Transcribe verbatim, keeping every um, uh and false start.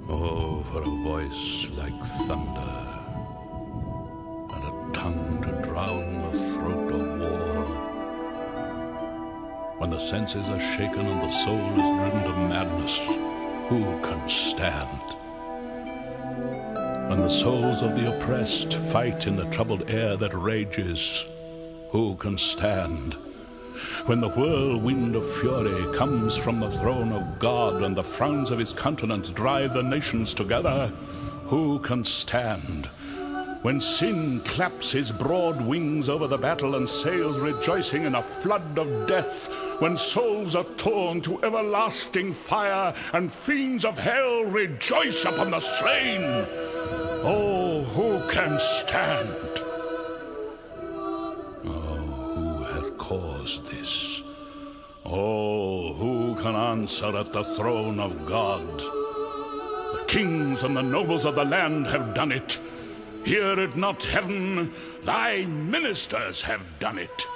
Oh, for a voice like thunder, and a tongue to drown the throat of war. When the senses are shaken and the soul is driven to madness, who can stand? When the souls of the oppressed fight in the troubled air that rages, who can stand? When the whirlwind of fury comes from the throne of God and the frowns of his countenance drive the nations together, who can stand? When sin claps his broad wings over the battle and sails rejoicing in a flood of death, when souls are torn to everlasting fire and fiends of hell rejoice upon the slain, oh, who can stand? Caused this? Oh, who can answer at the throne of God? The kings and the nobles of the land have done it. Hear it not, heaven, thy ministers have done it.